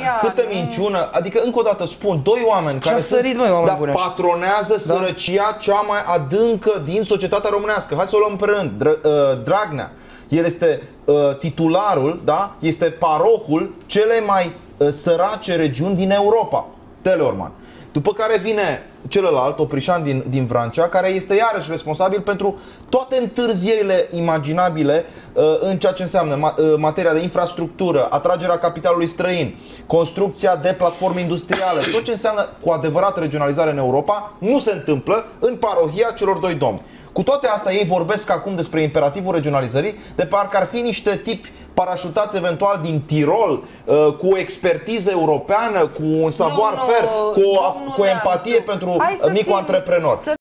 câtă minciună, adică încă o dată spun, doi oameni care patronează sărăcia cea mai adâncă din societatea românească. Hai să o luăm pe rând. Dragnea, el este titularul, da? Este parohul cele mai sărace regiuni din Europa, Teleorman. După care vine celălalt, Oprișan din Vrancea, care este iarăși responsabil pentru toate întârzierile imaginabile în ceea ce înseamnă materia de infrastructură, atragerea capitalului străin, construcția de platforme industriale, tot ce înseamnă cu adevărat regionalizare în Europa, nu se întâmplă în parohia celor doi domni. Cu toate astea, ei vorbesc acum despre imperativul regionalizării, de parcă ar fi niște tipi parașutați eventual din Tirol, cu o expertiză europeană, cu un savoir-faire, cu o empatie pentru micul antreprenor.